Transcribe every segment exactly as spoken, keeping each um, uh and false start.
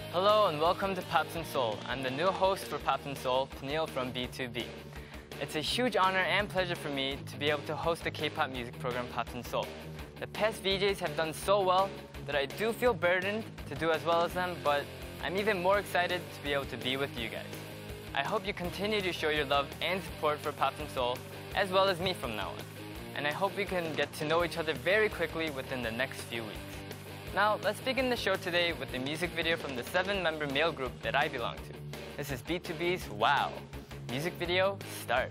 Hello and welcome to Pops and Soul. I'm the new host for Pops and Soul, Peniel from B two B. It's a huge honor and pleasure for me to be able to host the K-pop music program Pops and Soul. The past V Js have done so well that I do feel burdened to do as well as them, but I'm even more excited to be able to be with you guys. I hope you continue to show your love and support for Pops and Soul, as well as me from now on. And I hope we can get to know each other very quickly within the next few weeks. Now, let's begin the show today with the music video from the seven-member male group that I belong to. This is B two B's Wow. Music video, start.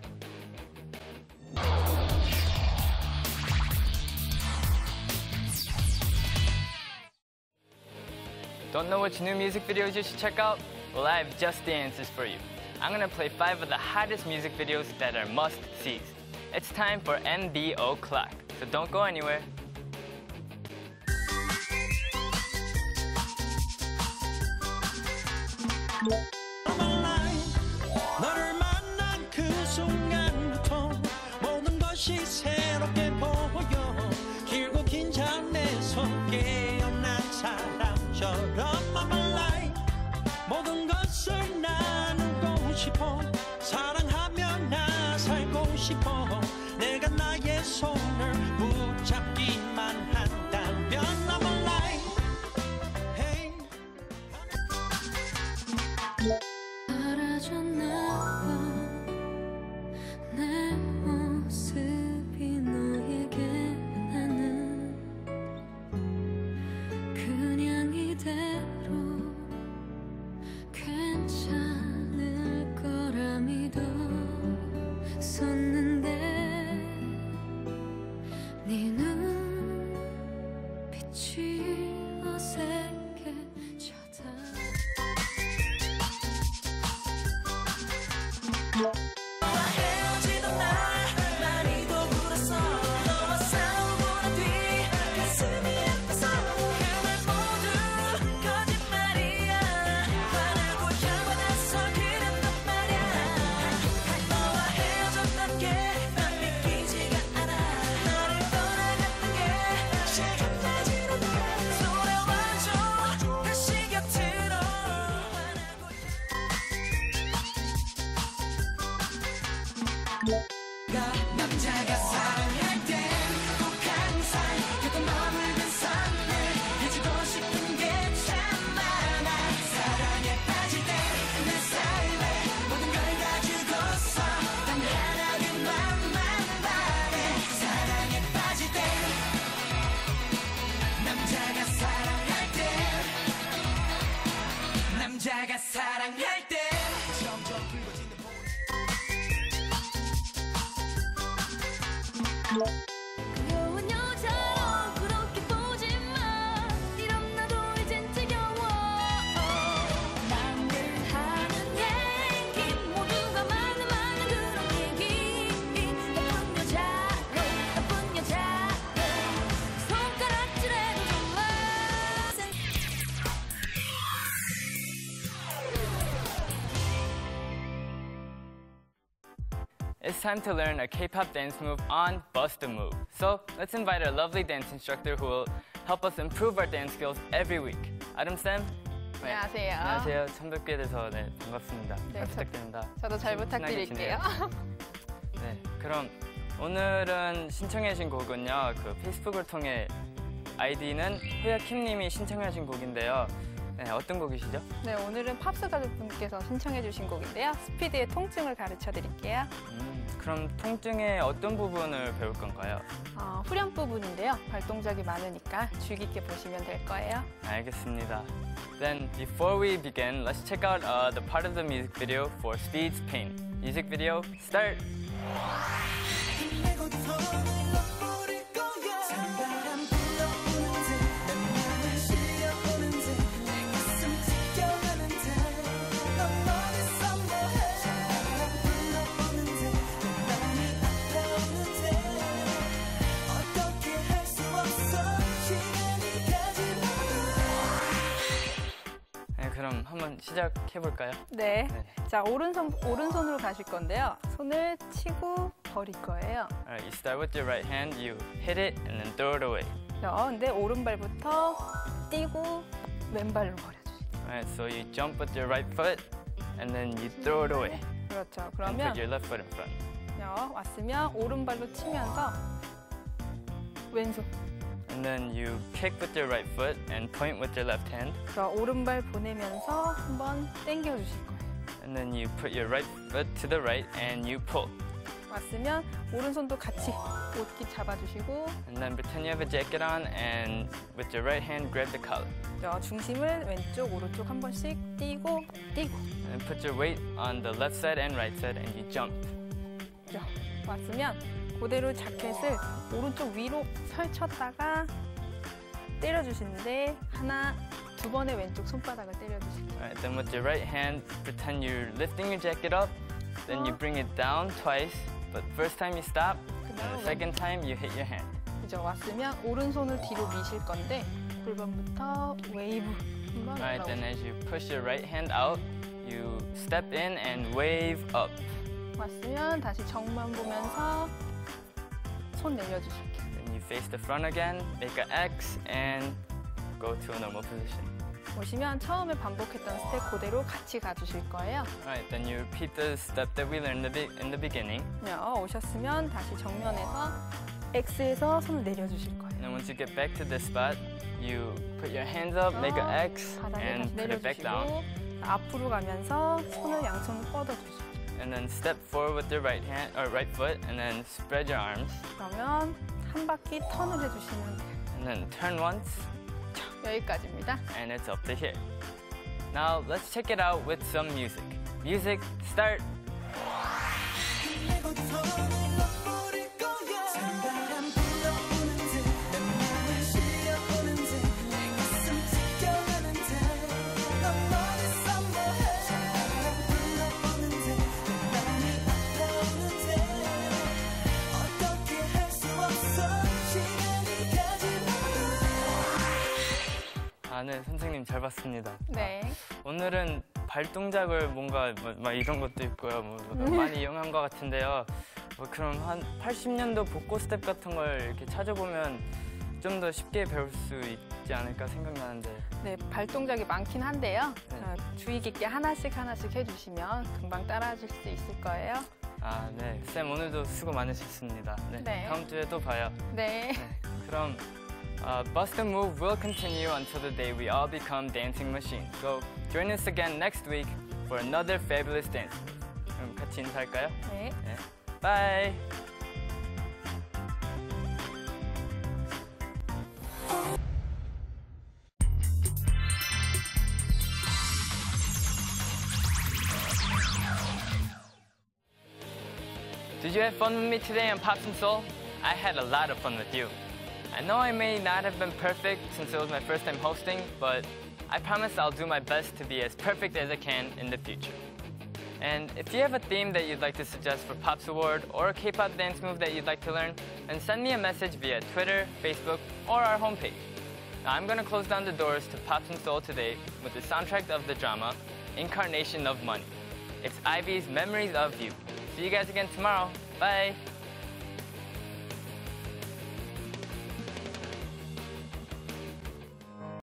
Don't know which new music videos you should check out? Well, I have just the answers for you. I'm gonna play five of the hottest music videos that are must-sees. It's time for M B O Clock, so don't go anywhere. 너를 만난 그 순간부터 모든 것이 새롭게 보여 길고 긴 잠에서 깨어난 사람처럼 I'm alive 모든 것을 나누고 싶어 사랑하며 나 살고 싶어 내가 나의 손을 붙잡기만 한다면 I'm alive hey. 내 모습이 너에게 나는 그냥 이대로 괜찮을 거라 믿었었는데 네 눈빛이 어색해 쳐다 헤어지던 날 많이도 울었어 너와 싸우고 난 뒤 가슴이 아파서 그말 모두 거짓말이야 화나고 화나서 그랬단 말야 너와 헤어졌던 게 난 믿기지가 않아 너를 떠나갔던 게 시간까지도 돌아와줘 다시 곁으로 남자가 사랑할 땐 꼭 항상 곁에 머물던 삶을 해주고 싶은 게 참 많아 사랑에 빠질 때 내 삶에 모든 걸 다 주고서 단 하나의 맘만 바래 사랑에 빠질 때 남자가 사랑할 때 남자가 사랑할 때 점점 붉어지는 귀여운 여자로 그렇게 보지 마 이런 나도 이젠 지겨워 남들 하는 얘기 모두가 많은 많은 그런 얘기 나쁜 여자로 나쁜 여자로 손가락질해도 좋아 It's time to learn a K-pop dance move on Bust a Move. So let's invite our lovely dance instructor who will help us improve our dance skills every week. 아름쌤. 네. 안녕하세요. 안녕하세요. 처음 뵙게 돼서 네, 반갑습니다. 네, 잘 저- 부탁드립니다. 저도 잘 좀 친하게 부탁드릴게요. 지내요. 네, 그럼 오늘은 신청해 주신 곡은요. 그 페이스북을 통해 아이디는 호야킴님이 신청해 주신 곡인데요. 네, 어떤 곡이시죠? 네, 오늘은 팝스 가족분께서 신청해 주신 곡인데요. 스피드의 통증을 가르쳐 드릴게요. 음, 그럼 통증의 어떤 부분을 배울 건가요? 어, 후렴 부분인데요. 발동작이 많으니까 주의 깊게 보시면 될 거예요. 알겠습니다. Then before we begin, let's check out uh, the part of the music video for Speed's Pain. Music video, start! 네, 그럼 한번 시작해볼까요? 네. 네. 자, 오른손, 오른손으로 가실 건데요. 손을 치고 버릴 거예요. Alright, you start with your right hand, you hit it, and then throw it away. 자, 근데 오른발부터 띄고 왼발로 버려주세요. Alright, so you jump with your right foot and then you throw it away. 그렇죠. And 그러면 put your left foot in front. 요, 왔으면 오른발로 치면서 왼손. And then you kick with your right foot and point with your left hand. 그래서 오른발 보내면서 한번 당겨 주실 거예요. And then you put your right foot to the right and you pull. 왔으면 오른손도 같이 옷깃 잡아주시고 And then pretend you have a jacket on and with your right hand grab the collar. 저 중심을 왼쪽 오른쪽 한 번씩 띄고 띄고 And put your weight on the left side and right side and you jump. 죠. 왔으면 그대로 자켓을 오른쪽 위로 펼쳤다가 때려주시는데 하나 두 번의 왼쪽 손바닥을 때려주실게요. Alright, then with your right hand pretend you're lifting your jacket up. Then you bring it down twice. But first time you stop. And the second time you hit your hand. 그죠? 왔으면 오른손을 뒤로 미실 건데 골반부터 웨이브 한번 Alright, then 올라오세요. as you push your right hand out, you step in and wave up. 왔으면 다시 정면 보면서 손 내려주실게요. Then you face the front again, make an X, and go to a normal position. 오시면 처음에 반복했던 스텝 그대로 같이 가주실 거예요. Alright, then you repeat the step that we learned in the be- in the beginning. 요, 오셨으면 다시 정면에서 X에서 손을 내려주실 거예요. And then once you get back to this spot, you put your hands up, make an X, 바닥에 and 다시 put it back down. 내려주시고 앞으로 가면서 손을 양손을 뻗어주시죠. And then step forward with your right hand or right foot, and then spread your arms. 그러면 한 바퀴 턴을 해주시면 돼요. And then turn once, 여기까지입니다. and it's up to here. Now let's check it out with some music. Music, start. 내고 손을 넣어버릴 거야 찬바람 불어오는 듯내 맘을 실려오는 듯내 가슴 지켜가는 듯넌 어디서 뭐해 찬바람 불어오는 듯내 맘이 아파오는 듯 어떻게 할 수 없어 시간이 가지 아, 네, 선생님 잘 봤습니다. 네. 오늘은 발 동작을 뭔가 뭐, 막 이런 것도 있고요. 뭐, 뭐 많이 이용한 것 같은데요. 뭐 그럼 한 팔십 년도 복고 스텝 같은 걸 이렇게 찾아보면 좀 더 쉽게 배울 수 있지 않을까 생각나는데. 네, 발 동작이 많긴 한데요. 네. 어, 주의 깊게 하나씩 하나씩 해주시면 금방 따라하실 수 있을 거예요. 아, 네. 쌤 오늘도 수고 많으셨습니다. 네. 네. 다음 주에 또 봐요. 네. 네. 그럼 uh, Bust a Move will continue until the day we all become dancing machines. So join us again next week for another fabulous dance move. 그럼 같이 인사할까요? 네. 네. Bye. Did you have fun with me today on Pops and Soul? I had a lot of fun with you. I know I may not have been perfect since it was my first time hosting, but I promise I'll do my best to be as perfect as I can in the future. And if you have a theme that you'd like to suggest for Pops Award or a K-pop dance move that you'd like to learn, then send me a message via Twitter, Facebook, or our homepage. Now I'm gonna close down the doors to Pops and Soul today with the soundtrack of the drama, Incarnation of Money. It's Ivy's Memories of You. See you guys again tomorrow. Bye.